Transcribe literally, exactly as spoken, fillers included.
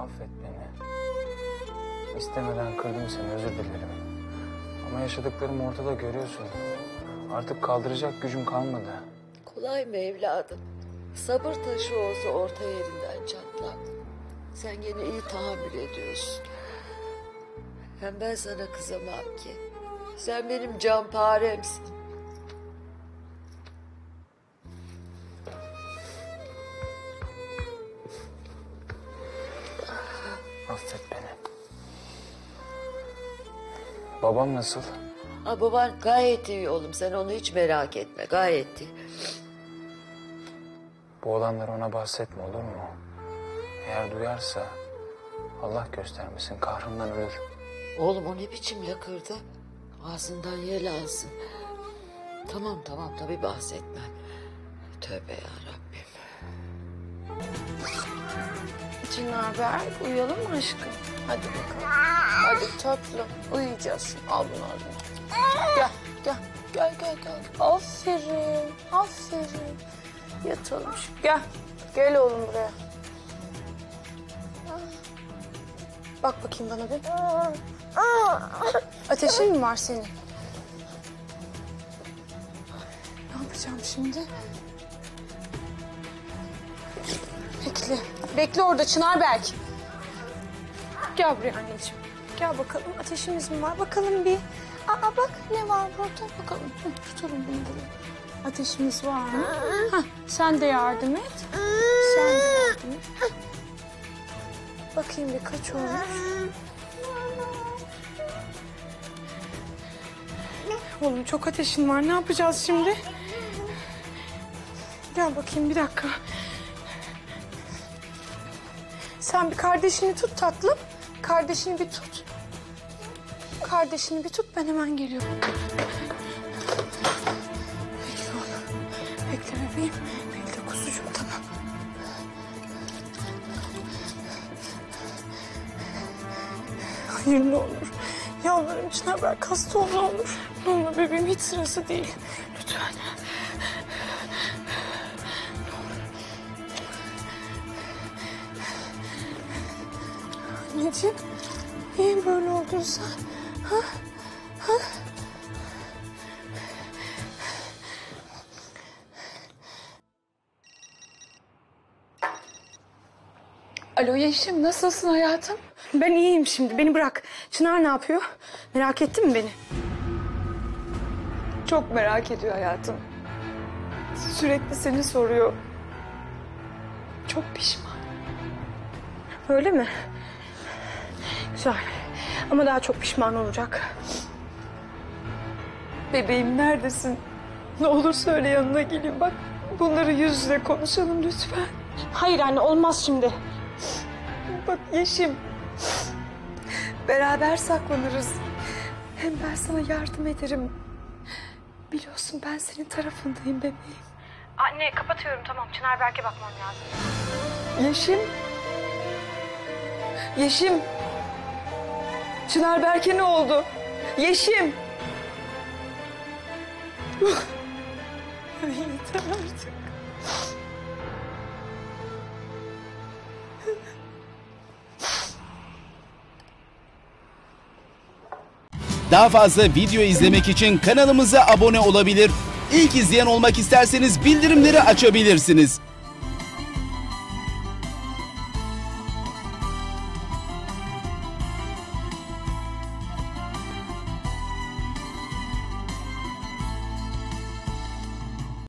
affet beni. İstemeden kırdım seni, özür dilerim. Ama yaşadıklarım ortada, görüyorsun. Artık kaldıracak gücüm kalmadı. Kolay mı evladım? Sabır taşı olsa orta yerinden çatlar. Sen gene iyi tahammül ediyorsun. Hem ben sana kızamam ki. Sen benim canparemsin. Affet beni. Babam nasıl? Ha, baban gayet iyi oğlum. Sen onu hiç merak etme. Gayet iyi. Bu olanları ona bahsetme, olur mu? Eğer duyarsa Allah göstermesin kahrından ölür. Oğlum o ne biçim lakırdı? Ağzından yel alsın. Tamam tamam tabii bahsetmem. Tövbe yarabbim. Çınar Berk, uyuyalım mı aşkım? Hadi bakalım. Hadi tatlım, uyuyacağız. Al bunu ağzına. Gel, gel, gel, gel, gel. Aferin, aferin. Yatalım şimdi. Gel, gel oğlum buraya. Bak bakayım bana bir. Ateşin mi var senin? Ne yapacağım şimdi? Bekle. Bekle orada Çınarberk. Gel buraya anneciğim. Gel bakalım, ateşimiz mi var? Bakalım bir. Aa bak ne var burada? Bakalım. Hı, tutalım bunu buraya. Ateşimiz var mı? Hah, sen de yardım et. Sen de yardım et. Bakayım bir kaç olmuş. Oğlum çok ateşin var. Ne yapacağız şimdi? Gel bakayım bir dakika. Sen bir kardeşini tut tatlım. Kardeşini bir tut. Kardeşini bir tut, ben hemen geliyorum. Bekle oğlum. Bekle bebeğim. Bekle kuzucuğum, tamam. Hayır ne olur. Yalvarırım Çınarberk, hasta ol ne olur. Ne olur bebeğim, hiç sırası değil. Lütfen. Anneciğim, niye böyle oldun sen? Ha? Ha? Alo Yeşim, nasılsın hayatım? Ben iyiyim şimdi, beni bırak. Çınar ne yapıyor? Merak ettin mi beni? Çok merak ediyor hayatım. Sürekli seni soruyor. Çok pişman. Öyle mi? Güzel. Ama daha çok pişman olacak. Bebeğim neredesin? Ne olur söyle, yanına geleyim. Bak bunları yüz yüze konuşalım lütfen. Hayır anne, olmaz şimdi. Bak Yeşim. Beraber saklanırız. Hem ben sana yardım ederim. Biliyorsun ben senin tarafındayım bebeğim. Anne kapatıyorum, tamam. Çınarberk'e bakmam lazım. Yeşim. Yeşim. Çınarberk'e ne oldu? Yeşim. Yeter artık. Daha fazla video izlemek için kanalımıza abone olabilir. İlk izleyen olmak isterseniz bildirimleri açabilirsiniz.